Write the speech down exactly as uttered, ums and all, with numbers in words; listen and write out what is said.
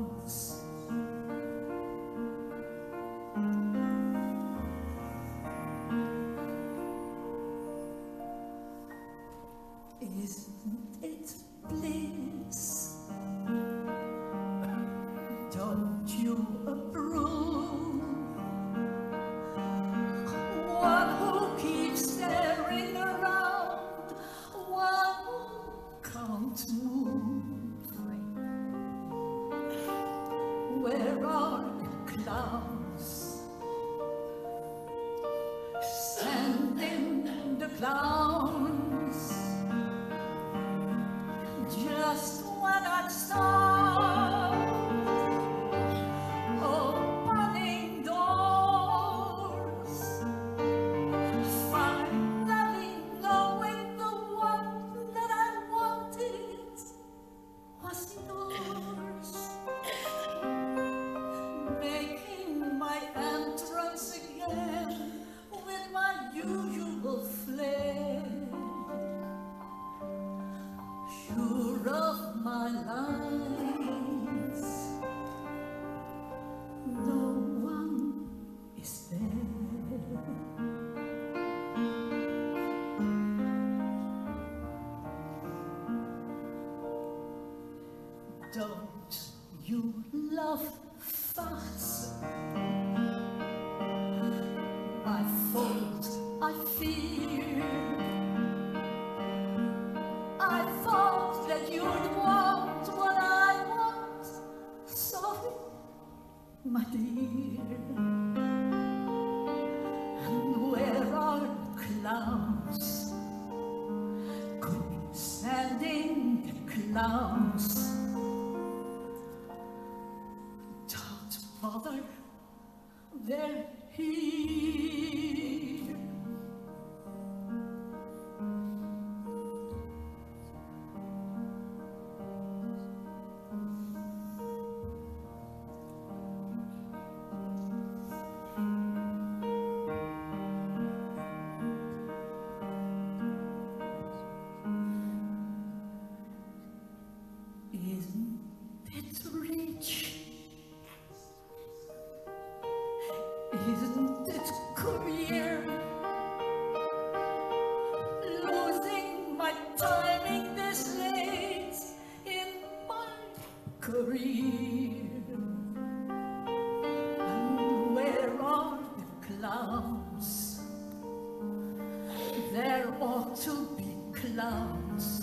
clouds. Isn't it bliss? Don't you approve? One who keeps staring around, one who can't move. Where are the clowns? Send in the clowns. Just when I'd start opening doors, finally knowing the one that I wanted was yours, making my entrance again with my usual flair. Sure of my lines, no one is there. Don't you love farce? My fault, I fear. I thought that you'd want what I want. Sorry, my dear. And where are the clowns? Condescending clowns. Don't bother, they're here. Isn't it rich? Isn't it queer? Losing my timing this late in my career. And where are the clowns? There ought to be clowns.